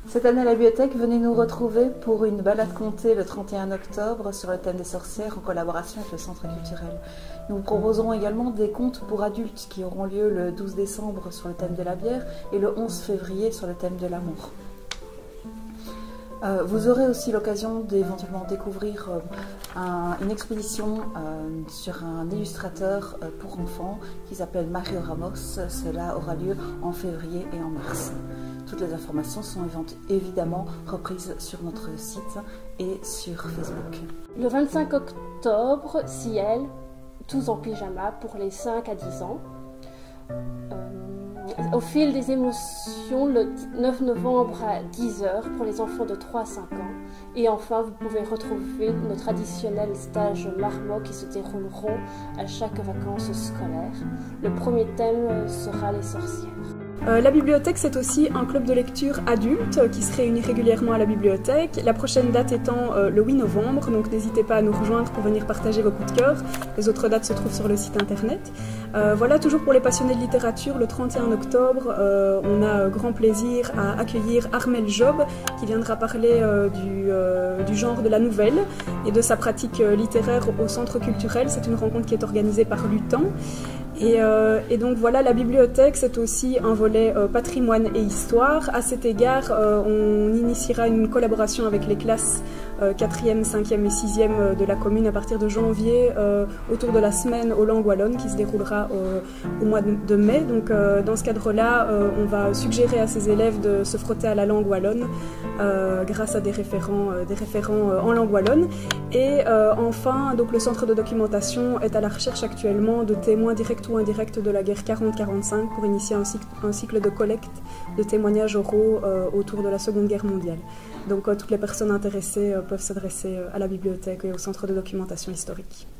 Cette année à la bibliothèque, venez nous retrouver pour une balade contée le 31 octobre sur le thème des sorcières en collaboration avec le Centre culturel. Nous vous proposerons également des contes pour adultes qui auront lieu le 12 décembre sur le thème de la bière et le 11 février sur le thème de l'amour. Vous aurez aussi l'occasion d'éventuellement découvrir une exposition sur un illustrateur pour enfants qui s'appelle Mario Ramos. Cela aura lieu en février et en mars. Toutes les informations sont évidemment reprises sur notre site et sur Facebook. Le 25 octobre, Ciel, tous en pyjama pour les 5 à 10 ans. Au fil des émotions, le 9 novembre à 10h pour les enfants de 3 à 5 ans. Et enfin, vous pouvez retrouver nos traditionnels stages marmots qui se dérouleront à chaque vacances scolaires. Le premier thème sera les sorcières. La bibliothèque, c'est aussi un club de lecture adulte qui se réunit régulièrement à la bibliothèque. La prochaine date étant le 8 novembre, donc n'hésitez pas à nous rejoindre pour venir partager vos coups de cœur. Les autres dates se trouvent sur le site internet. Voilà, toujours pour les passionnés de littérature, le 31 octobre, on a grand plaisir à accueillir Armel Job qui viendra parler du genre de la nouvelle et de sa pratique littéraire au Centre culturel. C'est une rencontre qui est organisée par l'UTAN. Et donc voilà, la bibliothèque, c'est aussi un volet patrimoine et histoire. À cet égard, on initiera une collaboration avec les classes 4e, 5e et 6e de la commune à partir de janvier autour de la semaine aux langues wallonnes qui se déroulera au mois de mai. Donc dans ce cadre-là, on va suggérer à ces élèves de se frotter à la langue wallonne grâce à des référents en langue wallonne. Et enfin, donc le centre de documentation est à la recherche actuellement de témoins directs ou indirects de la guerre 40-45 pour initier un cycle de collecte de témoignages oraux autour de la Seconde Guerre mondiale. Donc toutes les personnes intéressées peuvent s'adresser à la bibliothèque et au centre de documentation historique.